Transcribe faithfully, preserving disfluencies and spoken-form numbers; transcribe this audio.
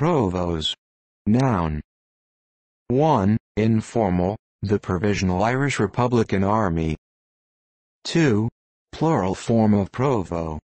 Provos. Noun. one. Informal, the Provisional Irish Republican Army. two. Plural form of provo,